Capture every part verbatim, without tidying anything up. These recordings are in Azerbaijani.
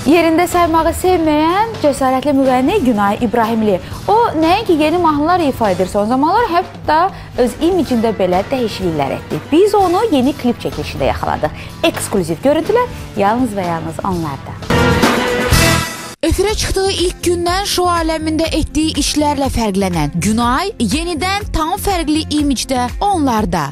Yerində saymağı sevməyən cəsarətli müğənni Günay İbrahimli. O, nəinki yeni mahnılar ifa edir son zamanlar, hətta öz imicində belə dəyişikliklər etdi. Biz onu yeni klip çəkilişində yaxaladıq. Eksklüziv görüntülər yalnız və yalnız onlarda. Efirə çıxdığı ilk gündən şou aləmində etdiyi işlərlə fərqlənən Günay yenidən tam fərqli imicdə onlarda.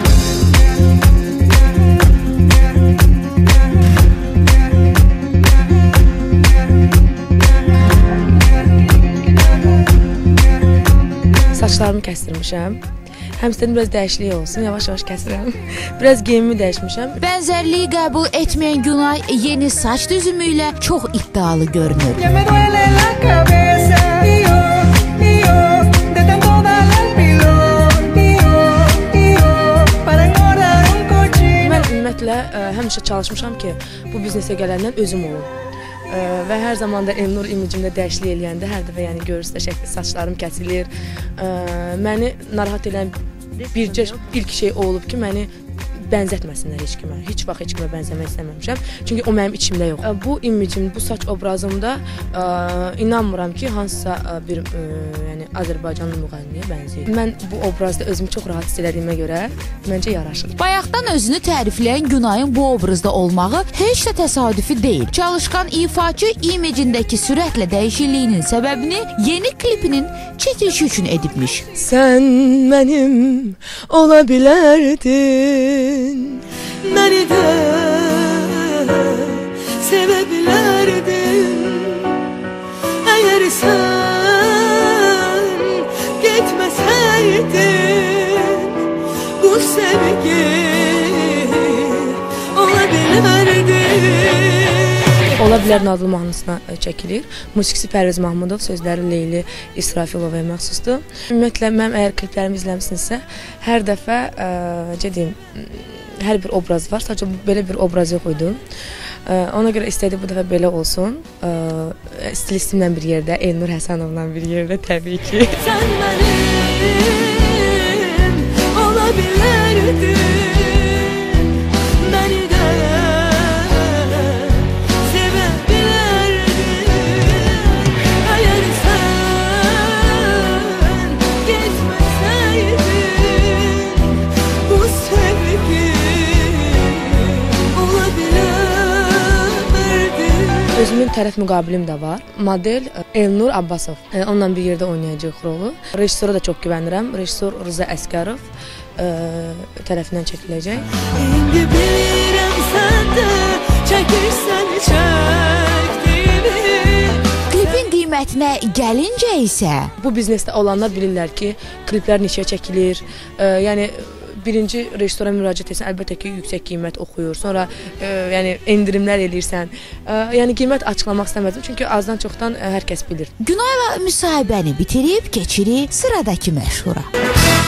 Saçlarımı kəstirmişəm. Həm istədim biraz dəyişiklik olsun, yavaş-yavaş kəsirəm. Biraz geyimimi dəyişmişəm. Bənzərliyi qəbul etməyən Günay yeni saç düzümü ilə çox iddialı görünür. Mən ümumiyyətlə həmişə çalışmışam ki, bu biznesə gələndən özüm olum. Və hər zaman da Elnur imicimdə dəyişiklik eləyəndə hər dəfə yəni görürsünüz şəkli saçlarım kəsilir. Məni narahat edən bircə ilk şey olub ki, məni bənzətməsinlər heç kimə. Heç vaxt heç kimə bənzəmək istəməmişəm. Çünki o mənim içimdə yox. Bu imicim, bu saç obrazımda inanmıram ki, hansısa bir yəni Azərbaycanlı müğənniyə bənzəyir. Mən bu obrazda özümü çox rahat hiss edədiyimə görə məncə yaraşır. Bayaqdan özünü tərifləyən Günayın bu obrazda olmağı heç də təsadüfi deyil. Çalışqan ifaçı imicindəki sürətlə dəyişikliyinin səbəbini yeni klipinin çəkilişi üçün edibmiş. Sən mənim ola bilərdin, məni də sevə bilərdin. Əgər sən getməsəydin, bu sevgi ola bilərdi. Ola Bilər adlı mahnısına çəkilir. Musiqisi Pərviz Mahmudov, sözləri Leyli İsrafilovaya məxsusdur. Ümumiyyətlə, mənim əgər kliplərimi izləmişsinizsə, hər dəfə, necə deyim, hər bir obraz var. Sadəcə belə bir obraz yox idi. Ona görə istədik bu dəfə belə olsun. Stilistimlə bir yerdə, Elnur Həsənovla bir yerdə təbii ki. Sən mənim ola bilərdin. Özümün tərəf müqabilim də var. Model Elnur Abbasov. Onunla bir yerdə oynayacaq rolu. Rejissora da çox güvənirəm. Rejissor Rıza Əsgərov tərəfindən çəkiləcək. İndi bilirəm sən də çəkirsən çəkdiyini. Klipin qiymətinə gəlincə isə bu biznesdə olanlar bilirlər ki, kliplər neçəyə çəkilir. Yəni birinci rejissora müraciət etsən, əlbəttə ki, yüksək qiymət oxuyur. Sonra e, yəni endirimlər eləyirsən. E, yəni qiymət açıqlamaq istəmədim, çünki azdan çoxdan e, hər kəs bilir. Günayla müsahibəni bitirib keçirik sıradakı məşhura.